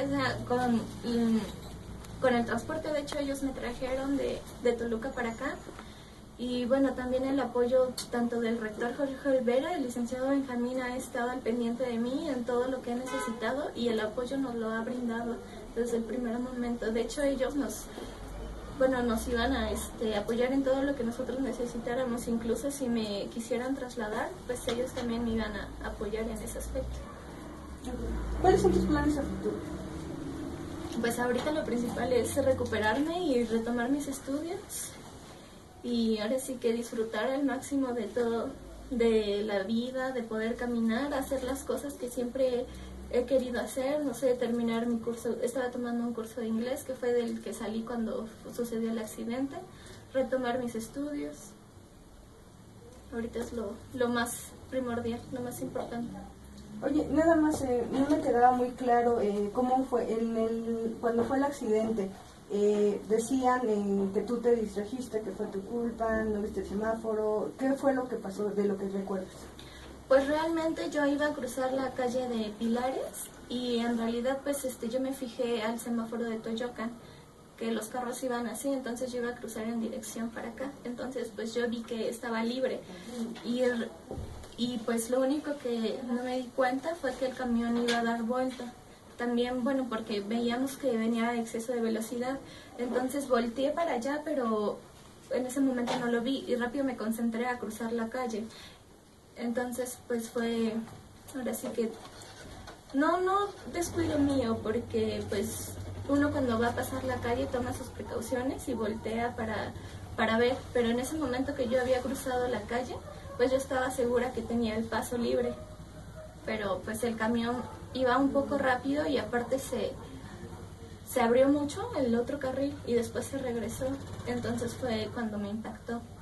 o sea, con el transporte. De hecho, ellos me trajeron de Toluca para acá. Y bueno, también el apoyo tanto del rector Jorge Olvera, el licenciado Benjamín ha estado al pendiente de mí en todo lo que he necesitado, y el apoyo nos lo ha brindado desde el primer momento. De hecho, ellos nos iban a apoyar en todo lo que nosotros necesitáramos. Incluso si me quisieran trasladar, pues ellos también me iban a apoyar en ese aspecto. ¿Cuáles son tus planes a futuro? Pues ahorita lo principal es recuperarme y retomar mis estudios, y ahora sí que disfrutar al máximo de todo, de la vida, de poder caminar, hacer las cosas que siempre he querido hacer, no sé, terminar mi curso. Estaba tomando un curso de inglés que fue del que salí cuando sucedió el accidente, retomar mis estudios. Ahorita es lo más primordial, lo más importante. Oye, nada más, no me quedaba muy claro cómo fue cuando fue el accidente. Decían que tú te distrajiste, que fue tu culpa, no viste el semáforo. ¿Qué fue lo que pasó, de lo que recuerdas? Pues realmente yo iba a cruzar la calle de Pilares, y en realidad pues yo me fijé al semáforo de Toyocan, que los carros iban así, entonces yo iba a cruzar en dirección para acá. Entonces pues yo vi que estaba libre, y pues lo único que no me di cuenta fue que el camión iba a dar vuelta. También, bueno, porque veíamos que venía a exceso de velocidad, entonces volteé para allá, pero en ese momento no lo vi y rápido me concentré a cruzar la calle. Entonces pues fue, ahora sí que no descuido mío, porque pues uno cuando va a pasar la calle toma sus precauciones y voltea para ver, pero en ese momento que yo había cruzado la calle, pues yo estaba segura que tenía el paso libre, pero pues el camión iba un poco rápido, y aparte se abrió mucho el otro carril y después se regresó, entonces fue cuando me impactó.